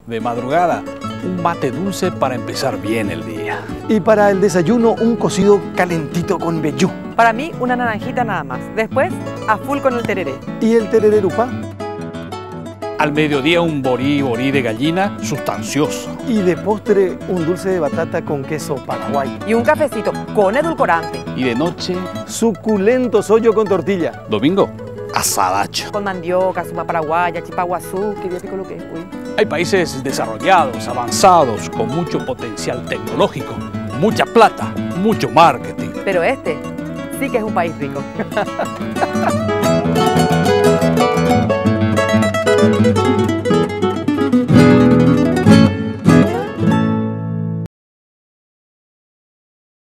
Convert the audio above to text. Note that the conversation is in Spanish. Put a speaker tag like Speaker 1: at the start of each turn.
Speaker 1: De madrugada, un mate dulce para empezar bien el día.
Speaker 2: Y para el desayuno, un cocido calentito con vellú.
Speaker 3: Para mí, una naranjita nada más. Después, a full con el tereré.
Speaker 2: ¿Y el terererupá?
Speaker 1: Al mediodía, un borí de gallina sustancioso.
Speaker 2: Y de postre, un dulce de batata con queso paraguay.
Speaker 3: Y un cafecito con edulcorante.
Speaker 1: Y de noche,
Speaker 2: Suculento sollo con tortilla.
Speaker 1: domingo, asadacho.
Speaker 3: Con mandioca, suma paraguaya, chipaguazú, que bien pico lo que es, uy.
Speaker 1: Hay países desarrollados, avanzados, con mucho potencial tecnológico, mucha plata, mucho marketing.
Speaker 3: Pero este sí que es un país rico.